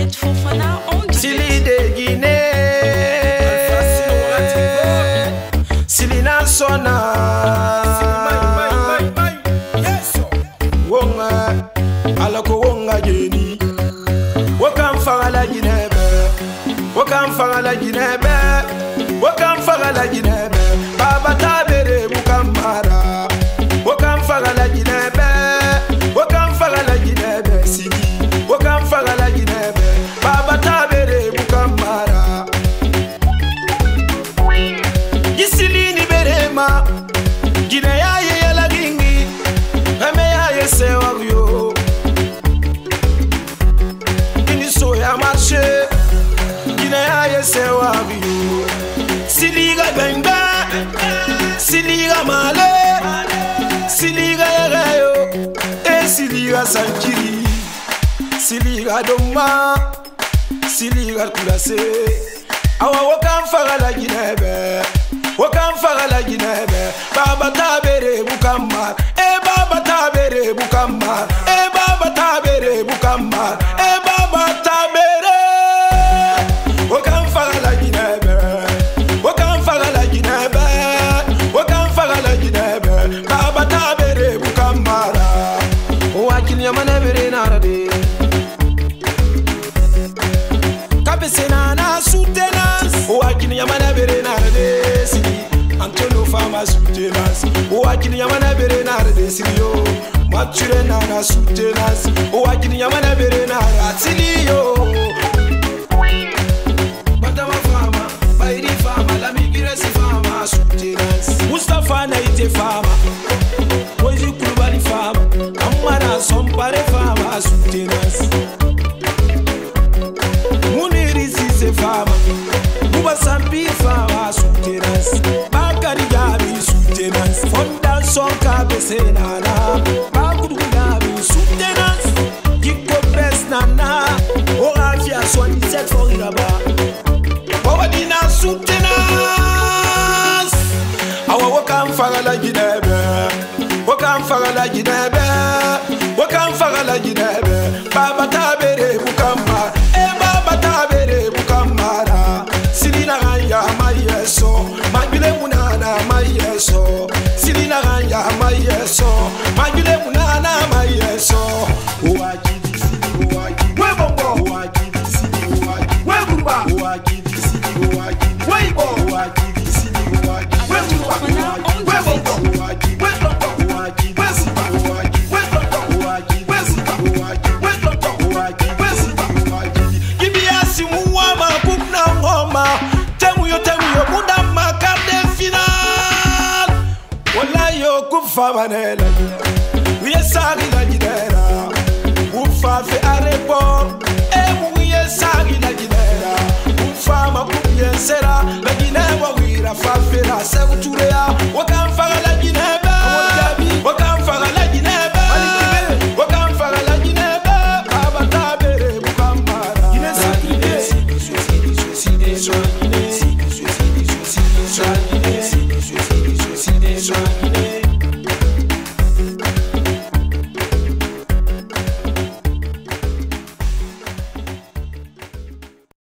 Khaled Fofana en direct. Sili de Guinée, Sili Nansona, Wonga, Alako Wonga Jeni, Wakam Fagala Ginebe, Wakam Fagala Ginebe, Wakam Fagala Ginebe, Baba Tabere Mukamara, Wakam Fagala Ginebe, Wakam Fagala Ginebe, Sili, Wakam Fagala Ginebe, Baba Tabere Mukamara. Gisili ni berema, Guinea ye la gingi, Remeya ye se wario. Ini soya marche, Guinea ye se wario. Siliga benga, Siliga male, Siliga yagayo, Siliga sankiri, Siliga doma, Siliga kulase. Awa wakam fagala Ginebe, wakam fagala Ginebe, Baba Tabere Bukama, Baba Tabere Bukama, Baba Tabere Bukama, Baba Tabere. Wakam fagala Ginebe, wakam fagala Ginebe, wakam fagala Ginebe, Baba Tabere Bukamara. Wakini yamane bere narade, kabesena na soutenance. Wakini yamane bere narade, sili Antonio Fama soutenance. Wakini yamane bere narade, sili yo mature na soutenance. Wakini yamane bere narade, sili yo Madama Fama, Bairi Fama, la Migiresi Fama soutenance. Mustafa Naite Fama, Moji Kulubali Fama, Amara Sompare Fama soutenance. Muniri Sise Fama, Buba Sambi Fama soutenance. Bakari Gabi soutenance. Fondation Kabesenana, Bakudu Gabi soutenance. Kiko Bes Nana, Orafia 77 for Iraba. Owadina soutenance. Awa wakam fagala Ginebe, wakam fagala Ginebe, wakam fagala Ginebe. Baba Tabere Bukama, Baba Tabere Bukamara. Silina Ranya Mayeso, Magile Munana Mayeso. Silina Ranya Mayeso, Magile Munana Mayeso. Uwajidi Sili Uwajidi, Webombo Uwajidi Sili Uwajidi, Webumba Uwajidi Sili Uwajidi, Webo Uwajidi Sili Uwajidi, Webumba Webombo Uwajidi, Webombo Uwajidi Sili Uwajidi, Webombo Uwajidi Sili Uwajidi, Webombo Uwajidi Sili Uwajidi. Ibiasi muwama kumna ngoma, temu yo muda makade final. Wala yo kufa manela, uyesagi la Ginera, ufa fe arepo, uyesagi la Ginera, ufa makubiyensera, la Ginera wira fa fe la sevuturea, wakam fagala